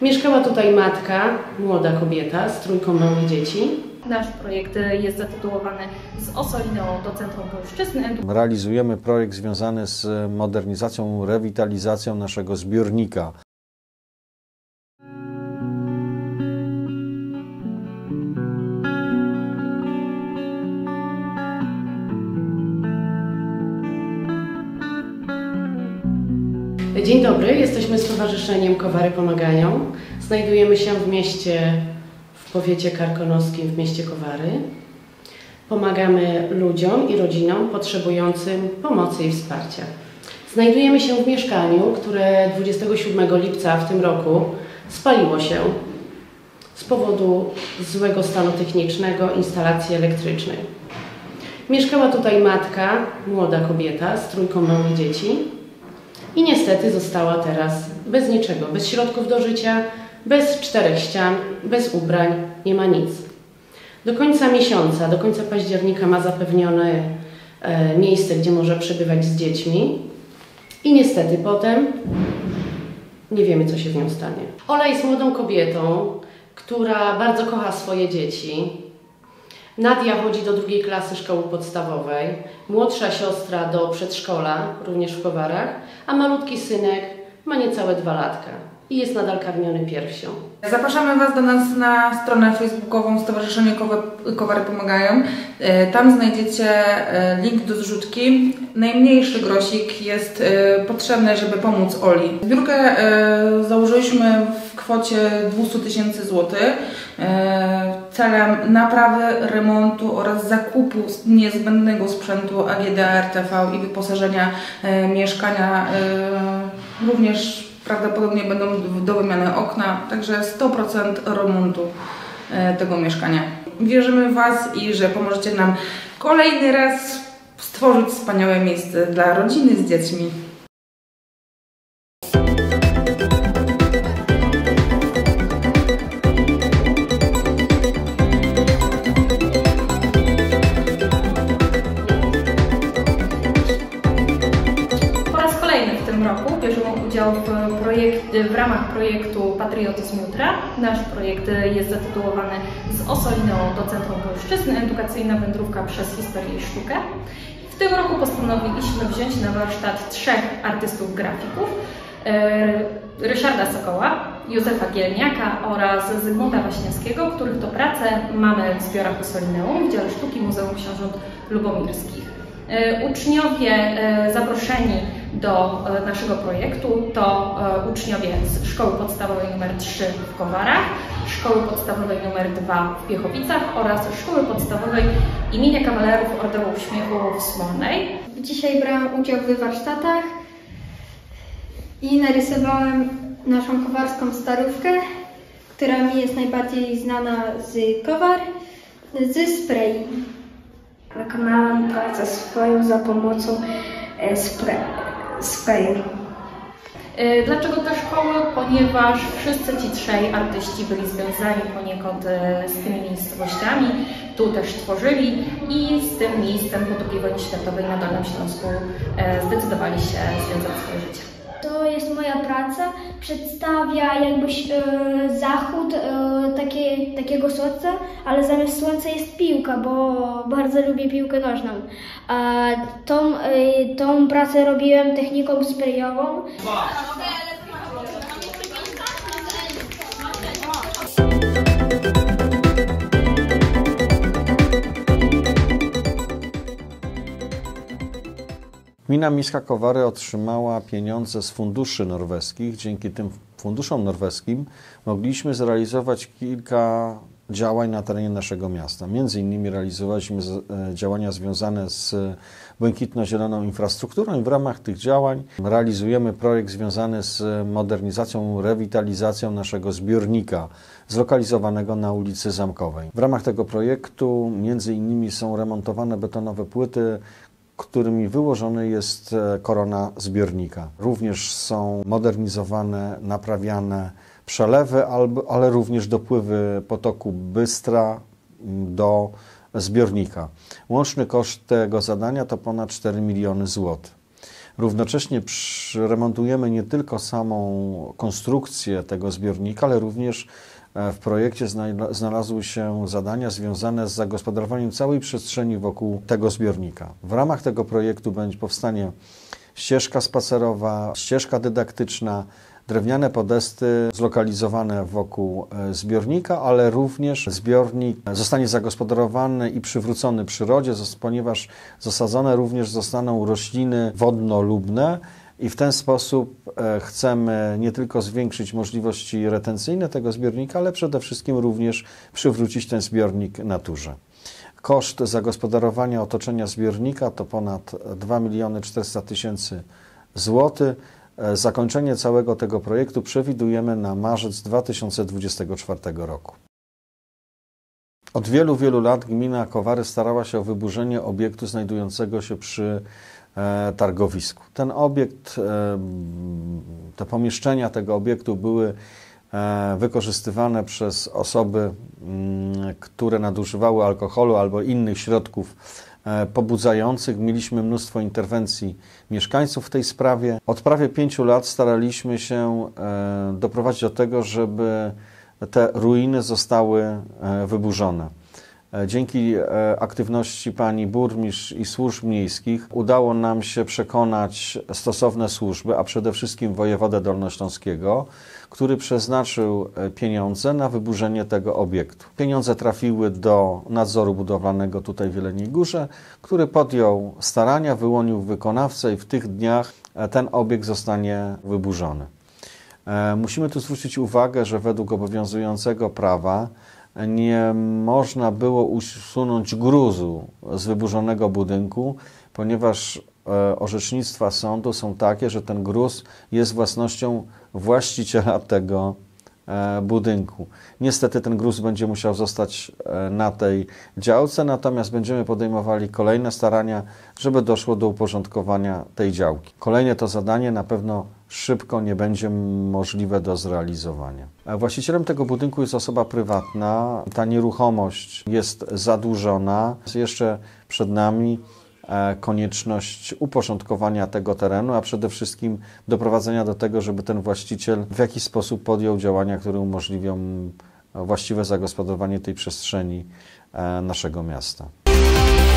Mieszkała tutaj matka, młoda kobieta z trójką małych dzieci. Nasz projekt jest zatytułowany Z Osolineą do Centrum Polszczyzny. Realizujemy projekt związany z modernizacją, rewitalizacją naszego zbiornika. Dzień dobry, jesteśmy Stowarzyszeniem Kowary Pomagają. Znajdujemy się w mieście, w powiecie karkonoskim, w mieście Kowary. Pomagamy ludziom i rodzinom potrzebującym pomocy i wsparcia. Znajdujemy się w mieszkaniu, które 27 lipca w tym roku spaliło się z powodu złego stanu technicznego instalacji elektrycznej. Mieszkała tutaj matka, młoda kobieta z trójką małych dzieci. I niestety została teraz bez niczego, bez środków do życia, bez czterech ścian, bez ubrań, nie ma nic. Do końca miesiąca, do końca października ma zapewnione miejsce, gdzie może przebywać z dziećmi. I niestety potem nie wiemy, co się z nią stanie. Ola jest młodą kobietą, która bardzo kocha swoje dzieci. Nadia chodzi do 2. klasy szkoły podstawowej, młodsza siostra do przedszkola, również w Kowarach, a malutki synek ma niecałe 2 latka i jest nadal karmiony piersią. Zapraszamy Was do nas na stronę facebookową Stowarzyszenie Kowary Pomagają. Tam znajdziecie link do zrzutki. Najmniejszy grosik jest potrzebny, żeby pomóc Oli. Zbiórkę założyliśmy w kwocie 200 000 złotych celem naprawy, remontu oraz zakupu niezbędnego sprzętu AGD RTV i wyposażenia mieszkania. Również prawdopodobnie będą do wymiany okna, także 100% remontu tego mieszkania. Wierzymy w Was i że pomożecie nam kolejny raz stworzyć wspaniałe miejsce dla rodziny z dziećmi. Bierzemy udział w ramach projektu Patriotyzm Jutra. Nasz projekt jest zatytułowany Z Osolineą do Centrum Polszczyzny. Edukacyjna wędrówka przez historię i sztukę. W tym roku postanowiliśmy wziąć na warsztat 3 artystów grafików. Ryszarda Sokoła, Józefa Gielniaka oraz Zygmunta Waśniewskiego, których to pracę mamy w zbiorach Osolineum w dziale sztuki Muzeum Książąt Lubomirskich. Uczniowie zaproszeni do naszego projektu to uczniowie z Szkoły Podstawowej nr 3 w Kowarach, Szkoły Podstawowej nr 2 w Piechowicach oraz Szkoły Podstawowej imienia Kawalerów Orderu Uśmiechu w Smolnej. Dzisiaj brałam udział w warsztatach i narysowałem naszą kowarską starówkę, która mi jest najbardziej znana z Kowar, ze sprayu. Wykonałam pracę swoją za pomocą sprayu. Dlaczego te szkoły? Ponieważ wszyscy ci 3 artyści byli związani poniekąd z tymi miejscowościami, tu też tworzyli i z tym miejscem po II wojnie światowej na Dolnym Śląsku zdecydowali się związać swoje życie. To jest moja praca, przedstawia jakby zachód takiego słońca, ale zamiast słońca jest piłka, bo bardzo lubię piłkę nożną. A tą pracę robiłem techniką sprayową. Gmina Miejska Kowary otrzymała pieniądze z funduszy norweskich. Dzięki tym funduszom norweskim mogliśmy zrealizować kilka działań na terenie naszego miasta. Między innymi realizowaliśmy działania związane z błękitno-zieloną infrastrukturą i w ramach tych działań realizujemy projekt związany z modernizacją, rewitalizacją naszego zbiornika zlokalizowanego na ulicy Zamkowej. W ramach tego projektu między innymi są remontowane betonowe płyty, którymi wyłożony jest korona zbiornika. Również są modernizowane, naprawiane przelewy, ale również dopływy potoku Bystra do zbiornika. Łączny koszt tego zadania to ponad 4 miliony złotych. Równocześnie remontujemy nie tylko samą konstrukcję tego zbiornika, ale również w projekcie znalazły się zadania związane z zagospodarowaniem całej przestrzeni wokół tego zbiornika. W ramach tego projektu powstanie ścieżka spacerowa, ścieżka dydaktyczna, drewniane podesty zlokalizowane wokół zbiornika, ale również zbiornik zostanie zagospodarowany i przywrócony przyrodzie, ponieważ zasadzone również zostaną rośliny wodnolubne i w ten sposób chcemy nie tylko zwiększyć możliwości retencyjne tego zbiornika, ale przede wszystkim również przywrócić ten zbiornik naturze. Koszt zagospodarowania otoczenia zbiornika to ponad 2 400 000 złotych. Zakończenie całego tego projektu przewidujemy na marzec 2024 roku. Od wielu, wielu lat gmina Kowary starała się o wyburzenie obiektu znajdującego się przy targowisku. Ten obiekt, te pomieszczenia tego obiektu były wykorzystywane przez osoby, które nadużywały alkoholu albo innych środków pobudzających. Mieliśmy mnóstwo interwencji mieszkańców w tej sprawie. Od prawie 5 lat staraliśmy się doprowadzić do tego, żeby te ruiny zostały wyburzone. Dzięki aktywności pani burmistrz i służb miejskich udało nam się przekonać stosowne służby, a przede wszystkim wojewodę dolnośląskiego, który przeznaczył pieniądze na wyburzenie tego obiektu. Pieniądze trafiły do nadzoru budowlanego tutaj w Jeleniej Górze, który podjął starania, wyłonił wykonawcę i w tych dniach ten obiekt zostanie wyburzony. Musimy tu zwrócić uwagę, że według obowiązującego prawa nie można było usunąć gruzu z wyburzonego budynku, ponieważ orzecznictwa sądu są takie, że ten gruz jest własnością właściciela tego budynku. Niestety ten gruz będzie musiał zostać na tej działce, natomiast będziemy podejmowali kolejne starania, żeby doszło do uporządkowania tej działki. Kolejne to zadanie na pewno szybko nie będzie możliwe do zrealizowania. Właścicielem tego budynku jest osoba prywatna. Ta nieruchomość jest zadłużona. Jest jeszcze przed nami konieczność uporządkowania tego terenu, a przede wszystkim doprowadzenia do tego, żeby ten właściciel w jakiś sposób podjął działania, które umożliwią właściwe zagospodarowanie tej przestrzeni naszego miasta.